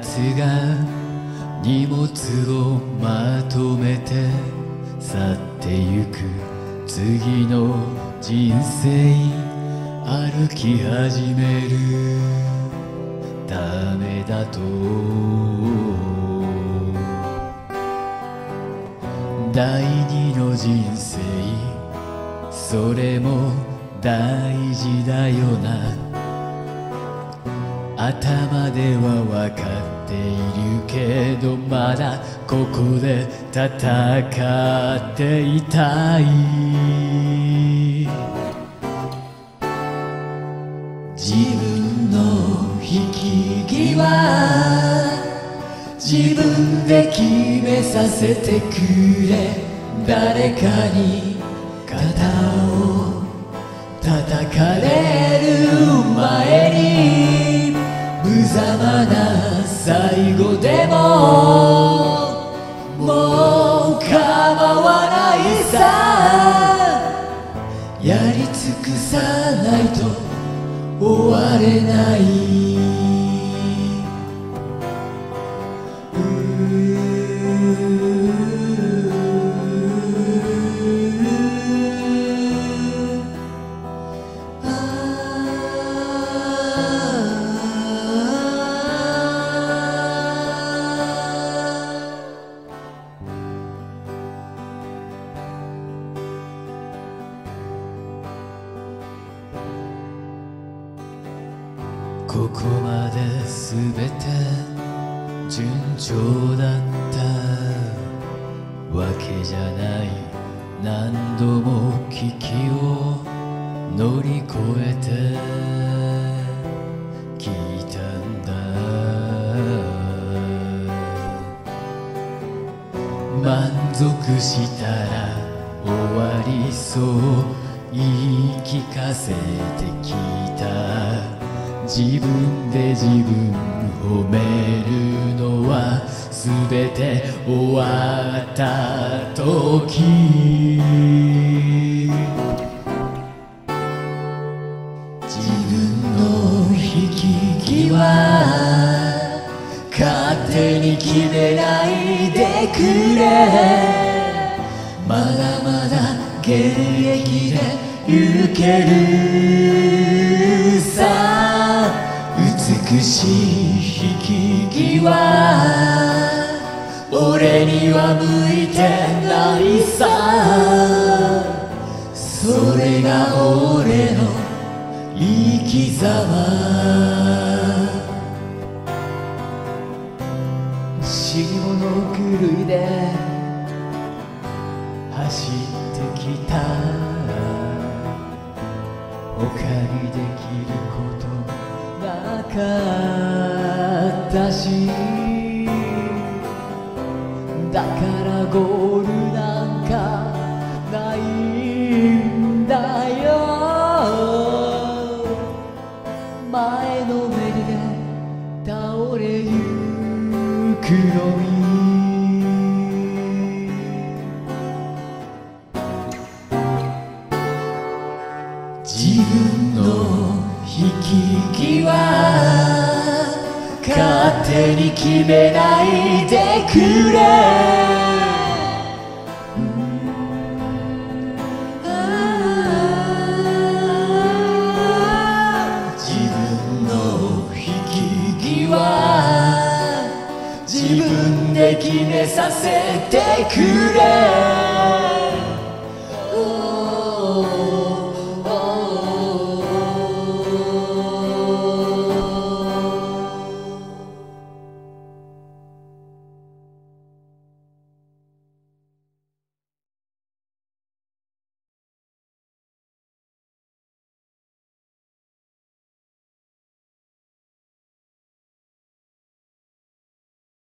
つが荷物をまとめて去ってゆく次の人生歩き始めるためだと第二の人生それも大事だよな頭では分かっているけどまだここで戦っていたい自分の引き際自分で決めさせてくれ誰かに肩を叩かれる前に無様な最後でももう構わないさやり尽くさないと終われないここまで全て順調だったわけじゃない何度も危機を乗り越えてきたんだ満足したら終わりそう言い聞かせてきた自分で自分褒めるのは全て終わった時自分の引き際勝手に決めないでくれまだまだ現役で行けるさ美しい引き際俺には向いてないさそれが俺の生き様死に物狂いで走ってきた他にできることなかったしだからゴールなんかないんだよ前のめりで倒れゆくのに自分の引き際勝手に決めないでくれ自分の引き際自分で決めさせてくれ